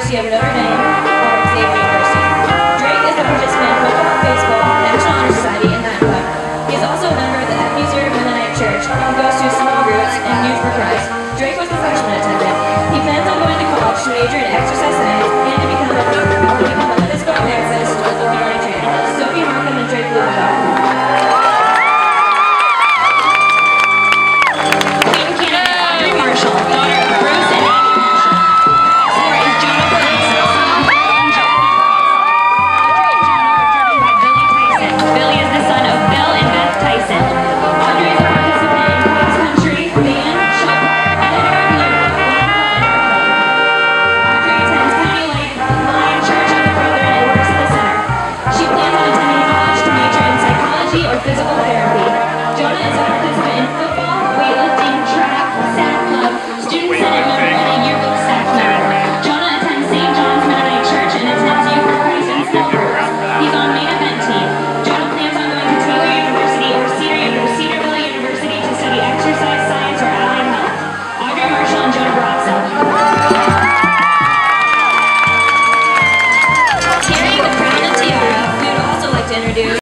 University of Notre Dame or Xavier University. Drake is a participant in football, baseball, National Honor Society, and Night Club. He is also a member of the Ebenezer Mennonite Church who goes to Small Groups and Youth for Christ. Drake was the freshman attendant. He plans on going to college to major in exercise